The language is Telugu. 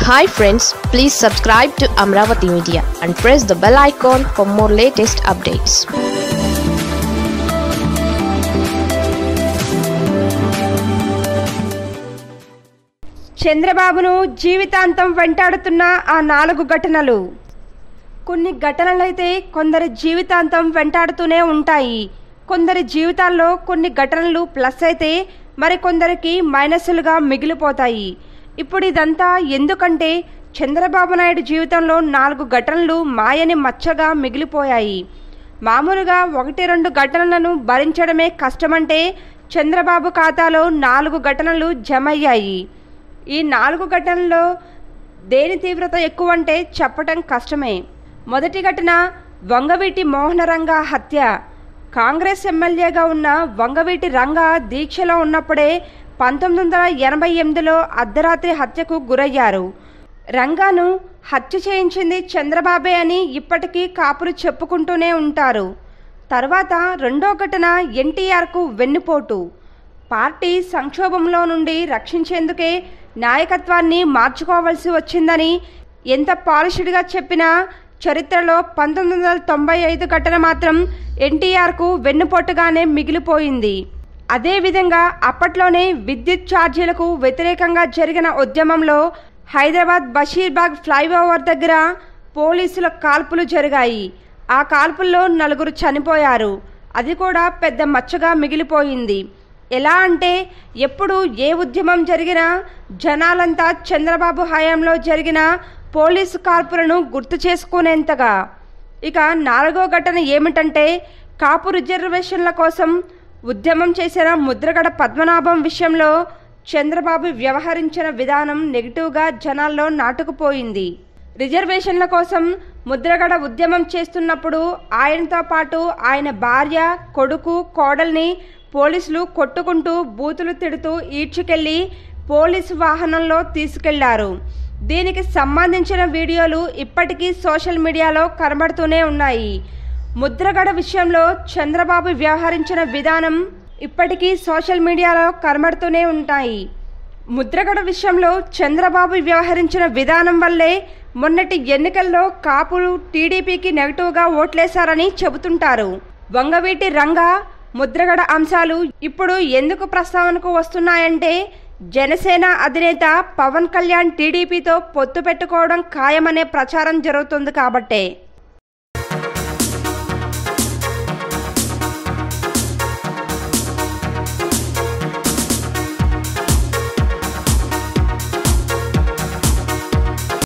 Hi friends, please subscribe to Amaravathi Media and press the bell icon for more latest updates. చంద్రబాబును జీవితాంతం వెంటాడుతున్న ఆ 4 ఘటనలు. కొన్ని ఘటనలైతే కొందరి జీవితాంతం వెంటాడుతూనే ఉంటాయి. కొందరి జీవితాల్లో కొన్ని ఘటనలు ప్లస్ అయితే మరికొందరికి మైనస్లుగా మిగిలిపోతాయి. ఇప్పుడు ఇదంతా ఎందుకంటే చంద్రబాబు నాయుడు జీవితంలో 4 ఘటనలు మాయని మచ్చగా మిగిలిపోయాయి. మామూలుగా 1-2 ఘటనలను భరించడమే కష్టమంటే చంద్రబాబు ఖాతాలో 4 ఘటనలు జమయ్యాయి. ఈ 4 ఘటనల్లో దేని తీవ్రత ఎక్కువ అంటే చెప్పటం కష్టమే. మొదటి ఘటన వంగవీటి మోహనరంగ హత్య. కాంగ్రెస్ ఎమ్మెల్యేగా ఉన్న వంగవీటి రంగ దీక్షలో ఉన్నప్పుడే 1988లో అర్ధరాత్రి హత్యకు గురయ్యారు. రంగాను హత్య చేయించింది చంద్రబాబే అని ఇప్పటికీ కాపులు చెప్పుకుంటూనే ఉంటారు. తర్వాత రెండో ఘటన ఎన్టీఆర్కు వెన్నుపోటు. పార్టీ సంక్షోభంలో నుండి రక్షించేందుకే నాయకత్వాన్ని మార్చుకోవాల్సి వచ్చిందని ఎంత పాలిష్డ్గా చెప్పినా చరిత్రలో 1995 ఘటన మాత్రం ఎన్టీఆర్కు వెన్నుపోటుగానే మిగిలిపోయింది. అదేవిధంగా అప్పట్లోనే విద్యుత్ ఛార్జీలకు వ్యతిరేకంగా జరిగిన ఉద్యమంలో హైదరాబాద్ బషీర్బాగ్ ఫ్లైఓవర్ దగ్గర పోలీసుల కాల్పులు జరిగాయి. ఆ కాల్పుల్లో 4 చనిపోయారు. అది కూడా పెద్ద మచ్చగా మిగిలిపోయింది. ఎలా అంటే ఎప్పుడు ఏ ఉద్యమం జరిగినా జనాలంతా చంద్రబాబు హయాంలో జరిగిన పోలీసు కాల్పులను గుర్తు చేసుకునేంతగా. ఇక 4వ ఘటన ఏమిటంటే కాపు రిజర్వేషన్ల కోసం ఉద్యమం చేసిన ముద్రగడ పద్మనాభం విషయంలో చంద్రబాబు వ్యవహరించిన విధానం నెగిటివ్గా జనాల్లో నాటుకుపోయింది. రిజర్వేషన్ల కోసం ముద్రగడ ఉద్యమం చేస్తున్నప్పుడు ఆయనతో పాటు ఆయన భార్య, కొడుకు, కోడల్ని పోలీసులు కొట్టుకుంటూ బూతులు తిడుతూ ఈడ్చుకెళ్లి పోలీసు వాహనంలో తీసుకెళ్లారు. దీనికి సంబంధించిన వీడియోలు ఇప్పటికీ సోషల్ మీడియాలో కనబడుతూనే ఉన్నాయి. ముద్రగడ విషయంలో చంద్రబాబు వ్యవహరించిన విధానం ఇప్పటికీ సోషల్ మీడియాలో కనబడుతూనే ఉంటాయి. ముద్రగడ విషయంలో చంద్రబాబు వ్యవహరించిన విధానం వల్లే మొన్నటి ఎన్నికల్లో కాపులు టీడీపీకి నెగటివ్గా ఓట్లేశారని చెబుతుంటారు. వంగవీటి రంగ, ముద్రగడ అంశాలు ఇప్పుడు ఎందుకు ప్రస్తావనకు వస్తున్నాయంటే జనసేన అధినేత పవన్ కళ్యాణ్ టీడీపీతో పొత్తు పెట్టుకోవడం ఖాయమనే ప్రచారం జరుగుతుంది కాబట్టే.